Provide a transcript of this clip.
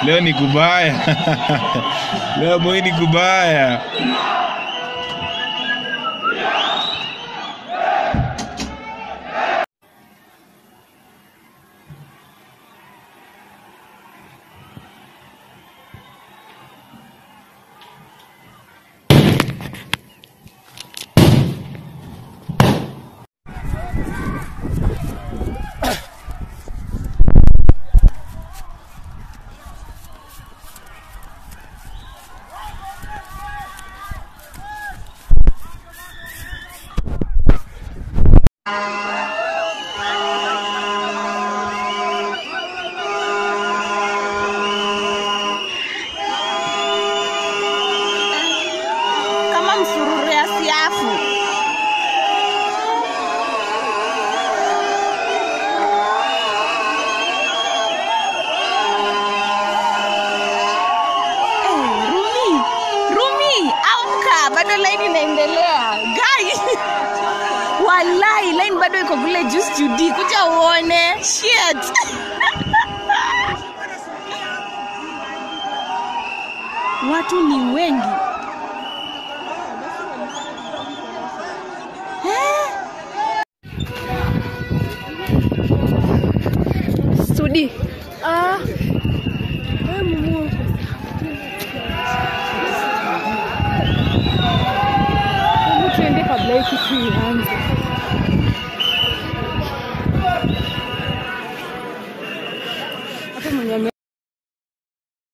Leo ni kubaya. Leo Moi ni kubaya. Kama msururu ya siafu. Rumi, amka, bado line inaendelea. Guys. Wallahi line bado iko kule juu studio. Kuja uone. Shit. Watu ni wengi. Studi. Mumu. Tuende kabla hiki kianze.